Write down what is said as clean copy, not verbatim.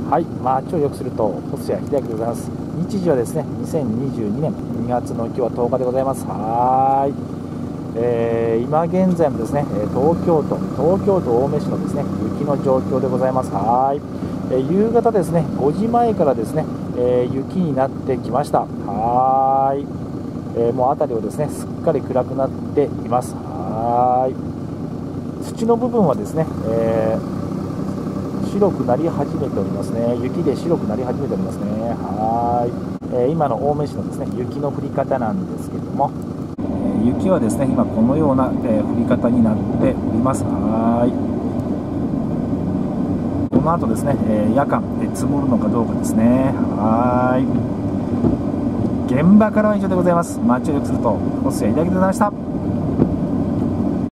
はい、街を良くすると細谷秀明でございます。日時はですね、2022年2月の今日は10日でございます。今現在もですね、東京都青梅市のですね、雪の状況でございます。夕方ですね、5時前からですね、雪になってきました。もう辺りはですね、すっかり暗くなっています。土の部分はですね、白くなり始めておりますね。雪で白くなり始めておりますね。今の青梅市のですね、雪の降り方なんですけども、雪はですね、今このような、降り方になっております。この後ですね、夜間、積もるのかどうかですね。現場からは以上でございます。街を良くすると細谷秀明でございました。